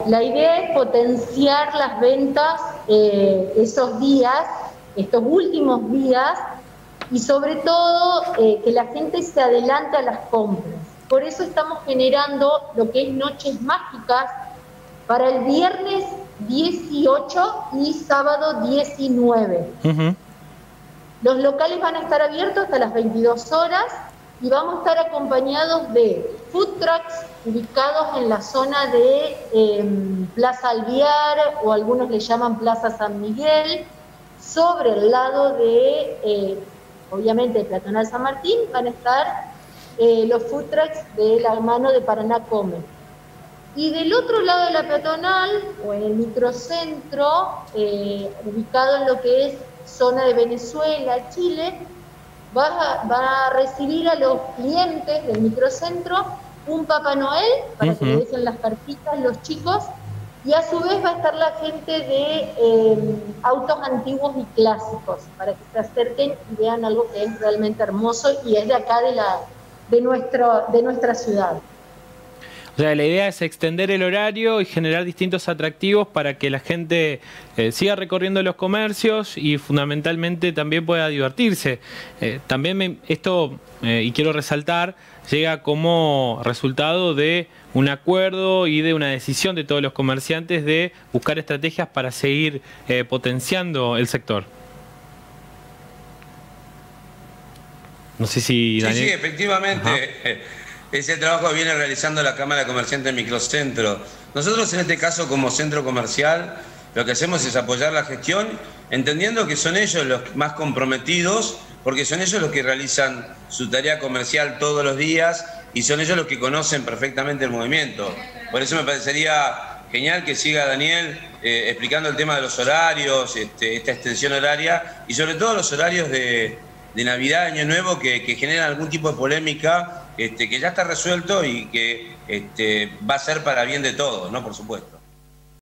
La idea es potenciar las ventas esos días, estos últimos días, y sobre todo que la gente se adelante a las compras. Por eso estamos generando lo que es noches mágicas para el viernes 18 y sábado 19. Los locales van a estar abiertos hasta las 22 horas y vamos a estar acompañados de food trucks ubicados en la zona de Plaza Alvear, o algunos le llaman Plaza San Miguel. Sobre el lado de, obviamente, de Peatonal San Martín, van a estar los food trucks de la mano de Paraná Come. Y del otro lado de la peatonal, o en el microcentro, ubicado en lo que es zona de Venezuela, Chile, va a recibir a los clientes del microcentro un Papá Noel para que le dejen las cartitas los chicos, y a su vez va a estar la gente de autos antiguos y clásicos para que se acerquen y vean algo que es realmente hermoso y es de acá de nuestra ciudad. O sea, la idea es extender el horario y generar distintos atractivos para que la gente siga recorriendo los comercios y fundamentalmente también pueda divertirse. También esto, y quiero resaltar, llega como resultado de un acuerdo y de una decisión de todos los comerciantes de buscar estrategias para seguir potenciando el sector. No sé si Daniel... Sí, efectivamente. Es el trabajo que viene realizando la Cámara de Comerciantes del Microcentro. Nosotros en este caso, como centro comercial, lo que hacemos es apoyar la gestión, entendiendo que son ellos los más comprometidos, porque son ellos los que realizan su tarea comercial todos los días y son ellos los que conocen perfectamente el movimiento. Por eso me parecería genial que siga Daniel explicando el tema de los horarios, esta extensión horaria y sobre todo los horarios de Navidad, Año Nuevo, que generan algún tipo de polémica, que ya está resuelto y que va a ser para bien de todos, ¿no? Por supuesto.